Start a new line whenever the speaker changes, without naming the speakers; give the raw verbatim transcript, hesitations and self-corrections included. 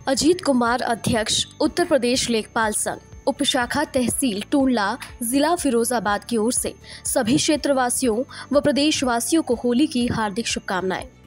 अजीत कुमार, अध्यक्ष, उत्तर प्रदेश लेखपाल संघ, उपशाखा तहसील टूंडला, जिला फिरोजाबाद की ओर से सभी क्षेत्रवासियों व प्रदेशवासियों को होली की हार्दिक शुभकामनाएं।